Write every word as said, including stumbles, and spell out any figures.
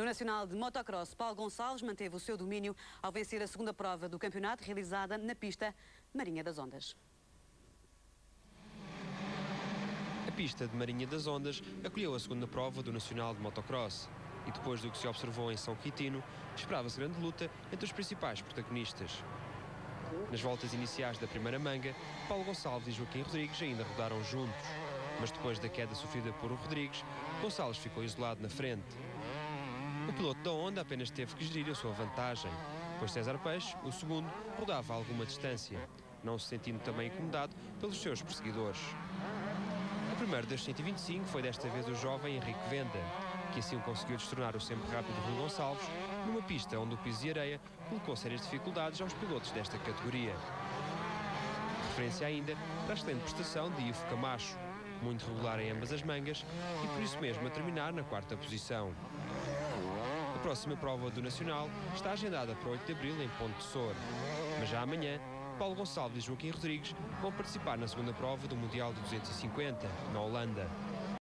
No Nacional de Motocross, Paulo Gonçalves manteve o seu domínio ao vencer a segunda prova do campeonato, realizada na pista Marinha das Ondas. A pista de Marinha das Ondas acolheu a segunda prova do Nacional de Motocross e depois do que se observou em São Quintino, esperava-se grande luta entre os principais protagonistas. Nas voltas iniciais da primeira manga, Paulo Gonçalves e Joaquim Rodrigues ainda rodaram juntos, mas depois da queda sofrida por Rodrigues, Gonçalves ficou isolado na frente. O piloto da Honda apenas teve que gerir a sua vantagem, pois César Peixe, o segundo, rodava a alguma distância, não se sentindo também incomodado pelos seus perseguidores. O primeiro das cento e vinte e cinco foi desta vez o jovem Henrique Venda, que assim conseguiu destornar o sempre rápido Rui Gonçalves numa pista onde o piso de areia colocou sérias dificuldades aos pilotos desta categoria. Referência ainda para a excelente prestação de Ivo Camacho, muito regular em ambas as mangas e por isso mesmo a terminar na quarta posição. A próxima prova do Nacional está agendada para oito de abril em Ponte de Soure, mas já amanhã Paulo Gonçalves e Joaquim Rodrigues vão participar na segunda prova do Mundial de duzentos e cinquenta, na Holanda.